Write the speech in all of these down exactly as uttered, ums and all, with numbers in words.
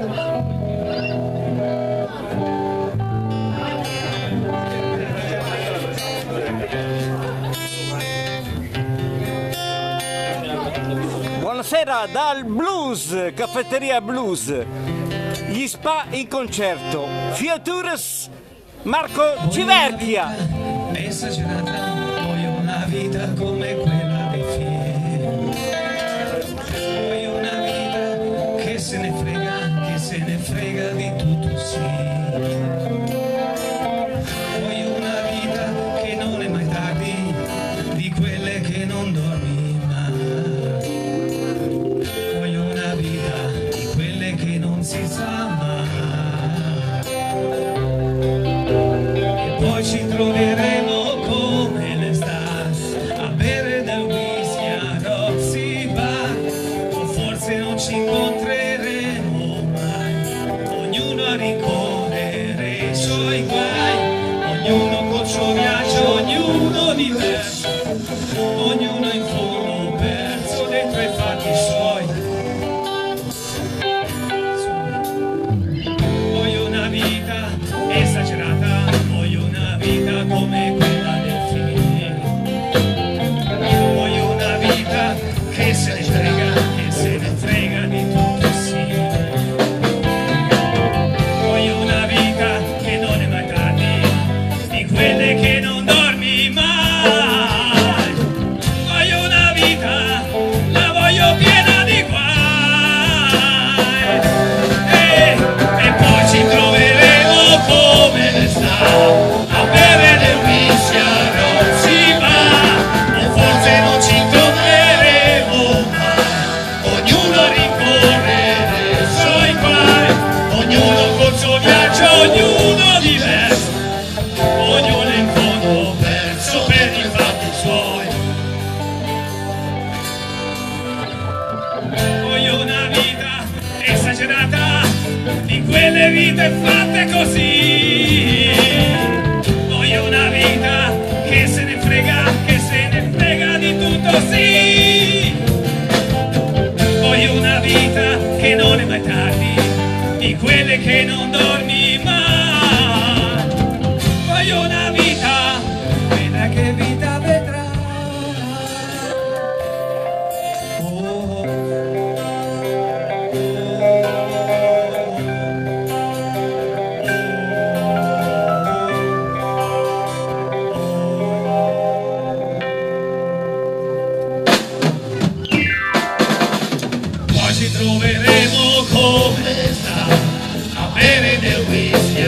Buonasera dal Blues, Caffetteria Blues, gli Spa in concerto, Fiatures, Marco Civerchia. Esagerata, voglio una vita come quella dei film. Voglio una vita che se ne frega, che se ne frega di tutto, sì. Voglio una vita che non è mai tardi, di quelle che non dormi mai. Voglio una vita di quelle che non si sa mai. E poi ci troveremo come l'estate a bere del whisky a Roxy Bar, o forse non ci incontreremo mai, ognuno a rincorrere i suoi guai, ognuno col suo viaggio, ognuno diverso, ognuno in fondo perso dentro i fatti suoi. Voglio una vita esagerata, voglio una vita come quella del film. Voglio una vita che se ne frega, che se ne frega di tutto, sì. Voglio una vita che non è mai tardi, di quelle che non dormi mai. Voglio una vita, la voglio piena di guai. E, e poi ci troveremo come l'estate a bere del whisky a Roxy Bar, o forse non ci incontreremo mai, ognuno a rincorrere i suoi guai, ognuno col suo viaggio, ognuno diverso, ognuno in fondo perso per i fatti suoi. Voglio una vita esagerata, di quelle vite fatte così. Voglio una vita che se ne frega, che se ne frega di tutto, sì. Voglio una vita che non è mai tardi, di quelle che non dormi mai. Voglio una vita, veda che vita vedrà. Oh, poi ci troveremo come sta a bere del whisky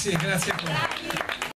Grazie, grazie a tutti.